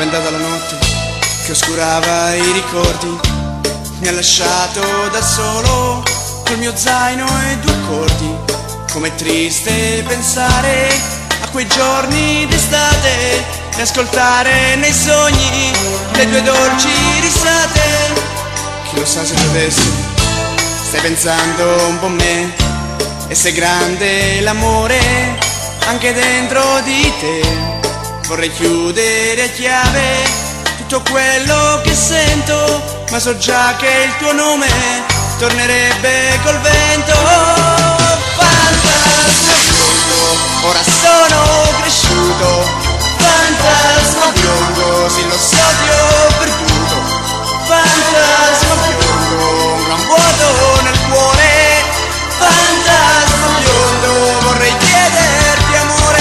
bendata la notte che oscurava i ricordi, mi ha lasciato da solo col mio zaino e due accordi. Com'è triste pensare a quei giorni d'estate e ascoltare nei sogni le tue dolci risate. Chi lo sa se tu adesso stai pensando un po' a me, e se è grande l'amore anche dentro di te. Vorrei chiudere a chiave tutto quello che sento, ma so già che il tuo nome tornerebbe col vento. Fantasma biondo, ora sono cresciuto. Fantasma biondo, sì lo so ti ho perduto. Fantasma biondo, un gran vuoto nel cuore. Fantasma biondo, vorrei chiederti amore.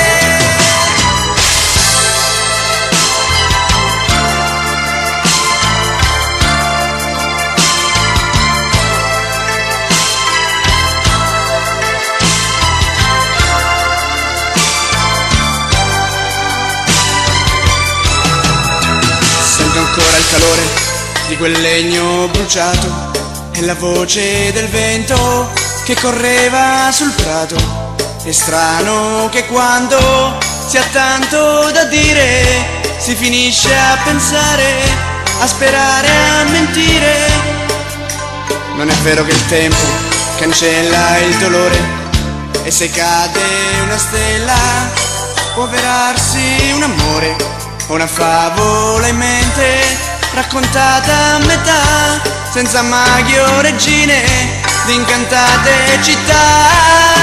Sento ancora il calore di quel legno bruciato e la voce del vento che correva sul prato. È strano che quando si ha tanto da dire si finisce a pensare, a sperare, a mentire. Non è vero che il tempo cancella il dolore, e se cade una stella può avverarsi un amore o una favola in mente, raccontata a metà, senza maghi o regine di incantate città.